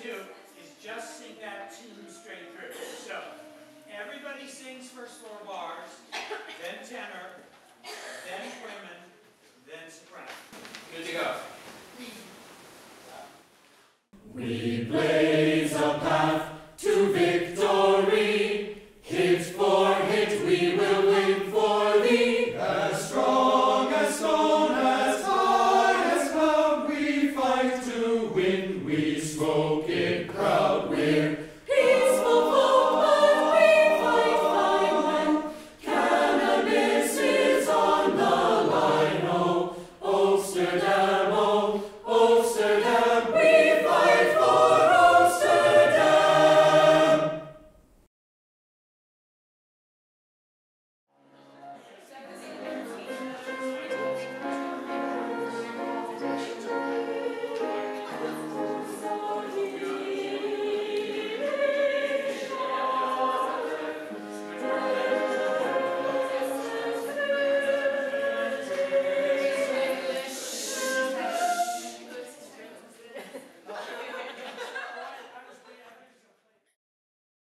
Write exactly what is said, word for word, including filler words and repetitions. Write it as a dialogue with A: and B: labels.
A: do is just sing that tune straight through. So, everybody sings first four bars, then tenor, then women, then soprano. Good to go.
B: We blaze a path